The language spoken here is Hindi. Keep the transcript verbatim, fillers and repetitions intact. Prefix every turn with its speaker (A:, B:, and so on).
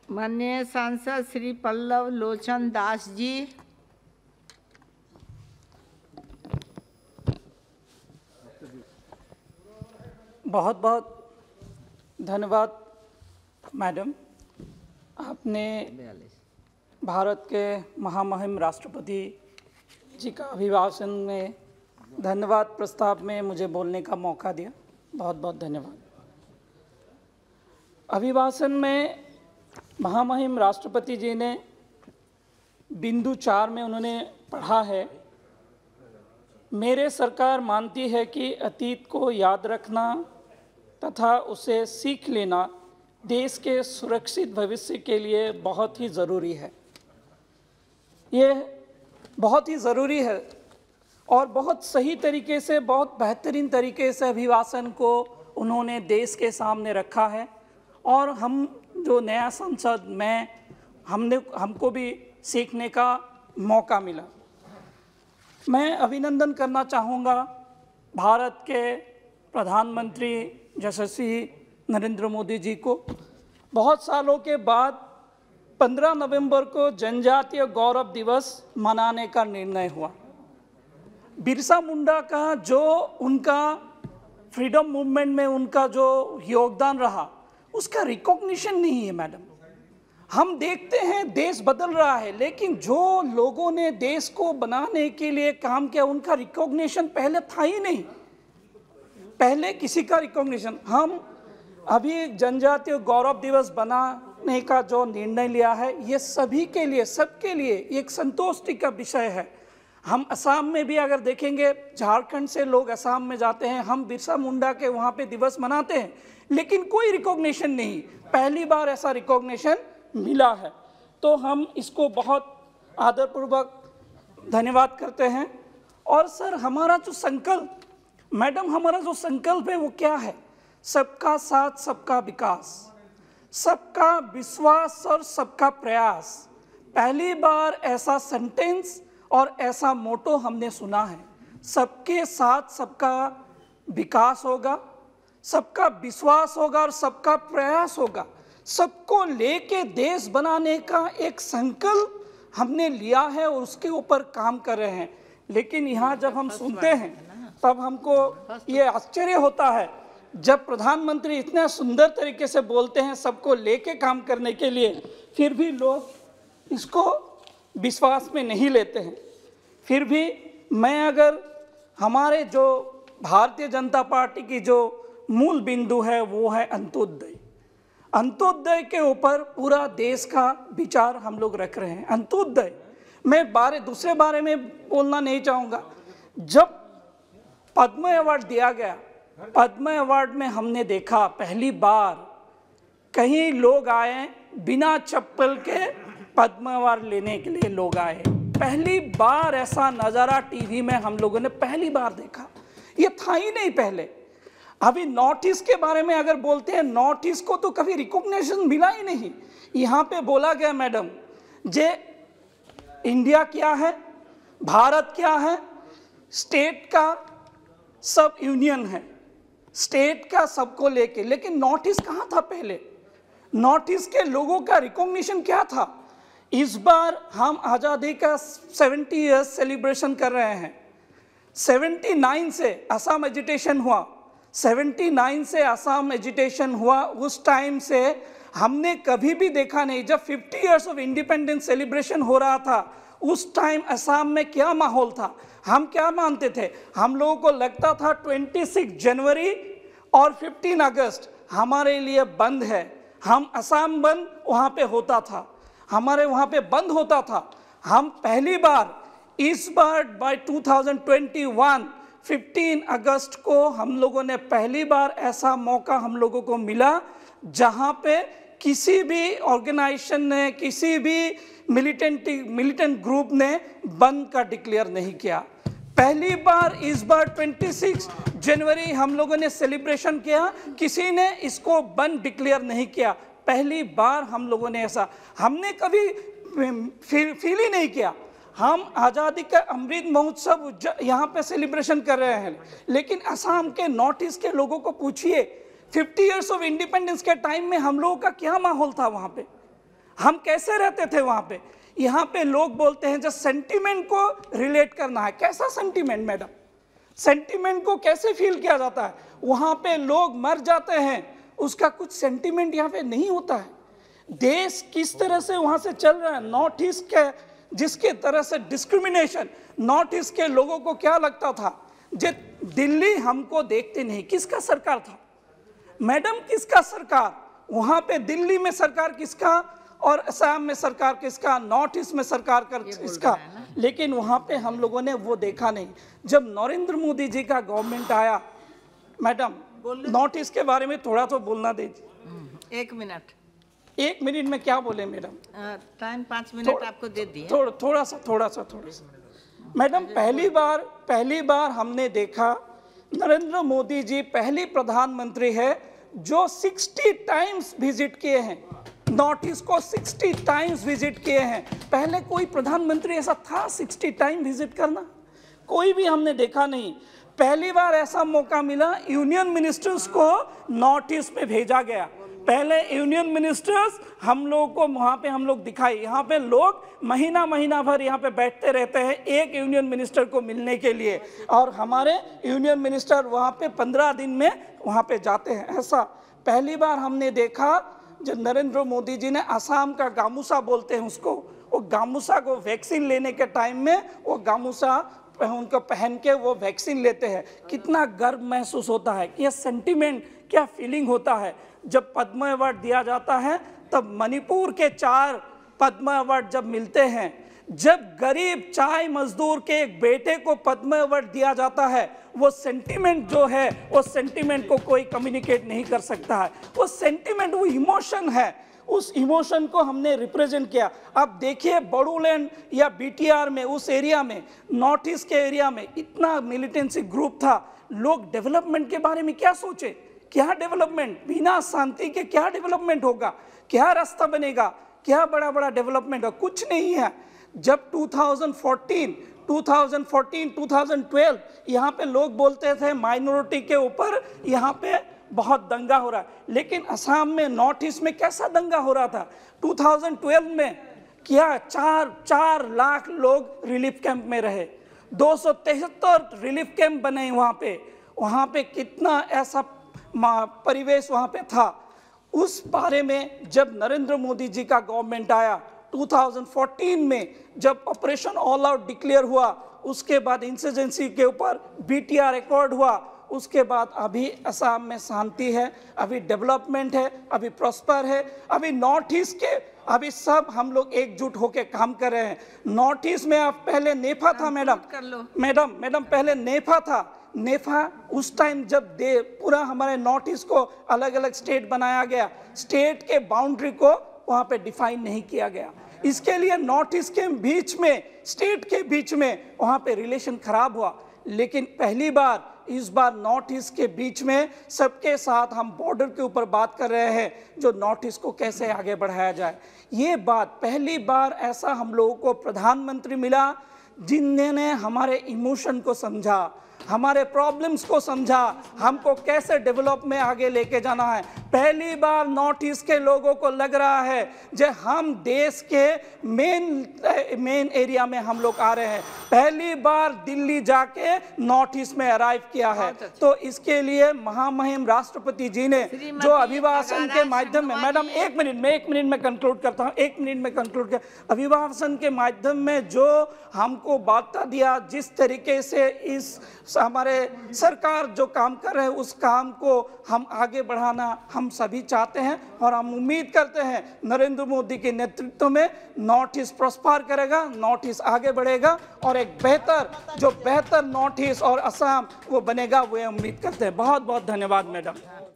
A: माननीय सांसद श्री पल्लव लोचन दास जी।
B: बहुत बहुत धन्यवाद मैडम, आपने भारत के महामहिम राष्ट्रपति जी का अभिभाषण में धन्यवाद प्रस्ताव में मुझे बोलने का मौका दिया। बहुत बहुत धन्यवाद। अभिभाषण में महामहिम राष्ट्रपति जी ने बिंदु चार में उन्होंने पढ़ा है, मेरे सरकार मानती है कि अतीत को याद रखना तथा उसे सीख लेना देश के सुरक्षित भविष्य के लिए बहुत ही ज़रूरी है। ये बहुत ही ज़रूरी है और बहुत सही तरीके से, बहुत बेहतरीन तरीके से अभिभाषण को उन्होंने देश के सामने रखा है। और हम जो नया संसद में हमने हमको भी सीखने का मौका मिला। मैं अभिनंदन करना चाहूँगा भारत के प्रधानमंत्री यशस्वी नरेंद्र मोदी जी को। बहुत सालों के बाद पंद्रह नवंबर को जनजातीय गौरव दिवस मनाने का निर्णय हुआ। बिरसा मुंडा का जो उनका फ्रीडम मूवमेंट में उनका जो योगदान रहा, उसका रिकॉग्निशन नहीं है मैडम। हम देखते हैं देश बदल रहा है, लेकिन जो लोगों ने देश को बनाने के लिए काम किया उनका रिकॉग्निशन पहले था ही नहीं। पहले किसी का रिकॉग्निशन, हम अभी जनजातीय गौरव दिवस बनाने का जो निर्णय लिया है, ये सभी के लिए, सबके लिए एक संतुष्टि का विषय है। हम असम में भी अगर देखेंगे, झारखंड से लोग असम में जाते हैं, हम बिरसा मुंडा के वहाँ पे दिवस मनाते हैं, लेकिन कोई रिकॉग्निशन नहीं। पहली बार ऐसा रिकॉग्निशन मिला है, तो हम इसको बहुत आदरपूर्वक धन्यवाद करते हैं। और सर, हमारा जो संकल्प मैडम हमारा जो संकल्प है वो क्या है? सबका साथ, सबका विकास, सबका विश्वास और सबका प्रयास। पहली बार ऐसा सेंटेंस और ऐसा मोटो हमने सुना है। सबके साथ सबका विकास होगा, सबका विश्वास होगा और सबका प्रयास होगा। सबको लेके देश बनाने का एक संकल्प हमने लिया है और उसके ऊपर काम कर रहे हैं। लेकिन यहाँ जब हम सुनते हैं तब हमको ये आश्चर्य होता है, जब प्रधानमंत्री इतना सुंदर तरीके से बोलते हैं सबको लेके काम करने के लिए, फिर भी लोग इसको विश्वास में नहीं लेते हैं। फिर भी मैं अगर हमारे जो भारतीय जनता पार्टी की जो मूल बिंदु है वो है अंत्योदय। अंत्योदय के ऊपर पूरा देश का विचार हम लोग रख रहे हैं। अंत्योदय मैं बारे दूसरे बारे में बोलना नहीं चाहूँगा। जब पद्म अवार्ड दिया गया, पद्म अवार्ड में हमने देखा पहली बार कहीं लोग आए बिना चप्पल के पद्म अवार्ड लेने के लिए लोग आए। पहली बार ऐसा नज़ारा टीवी में हम लोगों ने पहली बार देखा। ये था ही नहीं पहले। अभी नॉर्थ ईस्ट के बारे में अगर बोलते हैं, नॉर्थ ईस्ट को तो कभी रिकॉग्निशन मिला ही नहीं। यहाँ पे बोला गया मैडम, जे इंडिया क्या है, भारत क्या है, स्टेट का सब यूनियन है, स्टेट का सबको लेके। लेकिन नॉर्थ ईस्ट कहाँ था पहले? नॉर्थ ईस्ट के लोगों का रिकॉग्निशन क्या था? इस बार हम आज़ादी का सेवेंटी ईयर्स सेलिब्रेशन कर रहे हैं। सेवेंटी नाइन से असम एजिटेशन हुआ, सेवेंटी नाइन से असम एजिटेशन हुआ। उस टाइम से हमने कभी भी देखा नहीं, जब fifty years of independence celebration हो रहा था, उस टाइम असम में क्या माहौल था? हम क्या मानते थे? हम लोगों को लगता था छब्बीस जनवरी और पंद्रह अगस्त हमारे लिए बंद है। हम असम बंद वहाँ पे होता था, हमारे वहाँ पे बंद होता था। हम पहली बार इस बार by two thousand twenty one पंद्रह अगस्त को हम लोगों ने पहली बार ऐसा मौका हम लोगों को मिला जहाँ पे किसी भी ऑर्गेनाइजेशन ने, किसी भी मिलिटेंट मिलिटेंट ग्रुप ने बंद का डिक्लेयर नहीं किया। पहली बार इस बार छब्बीस जनवरी हम लोगों ने सेलिब्रेशन किया, किसी ने इसको बंद डिक्लेयर नहीं किया। पहली बार हम लोगों ने ऐसा, हमने कभी फील फील ही नहीं किया। हम आज़ादी का अमृत महोत्सव यहाँ पे सेलिब्रेशन कर रहे हैं, लेकिन असम के, नॉर्थ ईस्ट के लोगों को पूछिए फिफ्टी इयर्स ऑफ इंडिपेंडेंस के टाइम में हम लोगों का क्या माहौल था वहाँ पे। हम कैसे रहते थे वहाँ पे? यहाँ पे लोग बोलते हैं जो सेंटिमेंट को रिलेट करना है। कैसा सेंटिमेंट मैडम? सेंटिमेंट को कैसे फील किया जाता है? वहाँ पे लोग मर जाते हैं, उसका कुछ सेंटिमेंट यहाँ पे नहीं होता है। देश किस तरह से वहाँ से चल रहा है, नॉर्थ ईस्ट के जिसके तरह से डिस्क्रिमिनेशन, नॉर्थ ईस्ट के लोगों को क्या लगता था जे दिल्ली हमको देखते नहीं। किसका सरकार था मैडम? किसका सरकार? वहाँ पे दिल्ली में सरकार किसका और असम में सरकार किसका, नॉर्थ ईस्ट में सरकार कर किसका? लेकिन वहाँ पे हम लोगों ने वो देखा नहीं। जब नरेंद्र मोदी जी का गवर्नमेंट आया, मैडम नॉर्थ ईस्ट के बारे में थोड़ा तो बोलना दीजिए।
A: एक मिनट
B: एक मिनट में क्या बोले मैडम?
A: टाइम पाँच मिनट आपको दे दिए।
B: थोड़ा थोड़ा सा थोड़ा सा थोड़ा सा मैडम, पहली बार पहली बार हमने देखा नरेंद्र मोदी जी पहली प्रधानमंत्री है जो साठ टाइम्स विजिट किए हैं नॉर्थ ईस्ट को, साठ टाइम्स विजिट किए हैं। पहले कोई प्रधानमंत्री ऐसा था साठ टाइम विजिट करना? कोई भी हमने देखा नहीं। पहली बार ऐसा मौका मिला, यूनियन मिनिस्टर्स को नॉर्थ ईस्ट में भेजा गया। पहले यूनियन मिनिस्टर्स हम लोगों को वहाँ पे हम लोग दिखाई। यहाँ पे लोग महीना महीना भर यहाँ पे बैठते रहते हैं एक यूनियन मिनिस्टर को मिलने के लिए, और हमारे यूनियन मिनिस्टर वहाँ पे पंद्रह दिन में वहाँ पे जाते हैं। ऐसा पहली बार हमने देखा जब नरेंद्र मोदी जी ने असम का गामूसा बोलते हैं उसको, वो गामूसा को वैक्सीन लेने के टाइम में वो गामूसा उनको पहन के वो वैक्सीन लेते हैं। कितना गर्व महसूस होता है, क्या सेंटिमेंट, क्या फीलिंग होता है। जब पद्म अवार्ड दिया जाता है तब मणिपुर के चार पद्म अवार्ड जब मिलते हैं, जब गरीब चाय मजदूर के एक बेटे को पद्म अवार्ड दिया जाता है, वो सेंटिमेंट जो है वो सेंटिमेंट को कोई कम्युनिकेट नहीं कर सकता है। वो सेंटिमेंट, वो इमोशन है, उस इमोशन को हमने रिप्रेजेंट किया। अब देखिए बोडोलैंड या बीटीआर में, उस एरिया में, नॉर्थ ईस्ट के एरिया में इतना मिलिटेंसी ग्रुप था। लोग डेवलपमेंट के बारे में क्या सोचे? क्या डेवलपमेंट? बिना शांति के क्या डेवलपमेंट होगा? क्या रास्ता बनेगा? क्या बड़ा बड़ा डेवलपमेंट हो? कुछ नहीं है। जब दो हज़ार चौदह, दो हज़ार चौदह, दो हज़ार बारह यहाँ पे लोग बोलते थे माइनॉरिटी के ऊपर यहाँ पे बहुत दंगा हो रहा है, लेकिन असम में, नॉर्थ ईस्ट में कैसा दंगा हो रहा था? दो हज़ार बारह में क्या चार चार लाख लोग रिलीफ कैंप में रहे, दो सौ तिहत्तर रिलीफ कैंप बने वहाँ पे। वहाँ पे कितना ऐसा परिवेश वहाँ पे था। उस बारे में जब नरेंद्र मोदी जी का गवर्नमेंट आया दो हज़ार चौदह में, जब ऑपरेशन ऑल आउट डिक्लेयर हुआ, उसके बाद इंसर्जेंसी के ऊपर बीटीआर रिकॉर्ड हुआ, उसके बाद अभी असम में शांति है, अभी डेवलपमेंट है, अभी प्रॉस्पर है। अभी नॉर्थ ईस्ट के अभी सब हम लोग एकजुट होकर काम कर रहे हैं। नॉर्थ ईस्ट में अब पहले नेफा था मैडम, मैडम मैडम पहले नेफा था। नेफा उस टाइम जब दे पूरा हमारे नॉर्थ ईस्ट को अलग अलग स्टेट बनाया गया, स्टेट के बाउंड्री को वहाँ पे डिफाइन नहीं किया गया। इसके लिए नॉर्थ ईस्ट के बीच में, स्टेट के बीच में वहाँ पे रिलेशन खराब हुआ। लेकिन पहली बार इस बार नॉर्थ ईस्ट के बीच में सबके साथ हम बॉर्डर के ऊपर बात कर रहे हैं, जो नॉर्थ ईस्ट को कैसे आगे बढ़ाया जाए। ये बात पहली बार ऐसा हम लोगों को प्रधानमंत्री मिला जिन्होंने हमारे इमोशन को समझा, हमारे प्रॉब्लम्स को समझा, हमको कैसे डेवलप में आगे लेके जाना है। पहली बार नॉर्थ ईस्ट के लोगों को लग रहा है जो हम देश के मेन मेन एरिया में हम लोग आ रहे हैं। पहली बार दिल्ली जाके नॉर्थ ईस्ट में अराइव किया है। तो इसके लिए महामहिम राष्ट्रपति जी ने जो अभिभाषण के माध्यम में, मैडम एक मिनट में एक मिनट में कंक्लूड करता हूँ, एक मिनट में कंक्लूड कर, अभिभाषण के माध्यम में जो हमको वार्ता दिया, जिस तरीके से इस हमारे सरकार जो काम कर रहे हैं उस काम को हम आगे बढ़ाना हम सभी चाहते हैं, और हम उम्मीद करते हैं नरेंद्र मोदी के नेतृत्व में नॉर्थ ईस्ट प्रॉस्पर करेगा, नॉर्थ ईस्ट आगे बढ़ेगा, और एक बेहतर जो बेहतर नॉर्थ ईस्ट और असम वो बनेगा, वो उम्मीद करते हैं। बहुत बहुत धन्यवाद मैडम।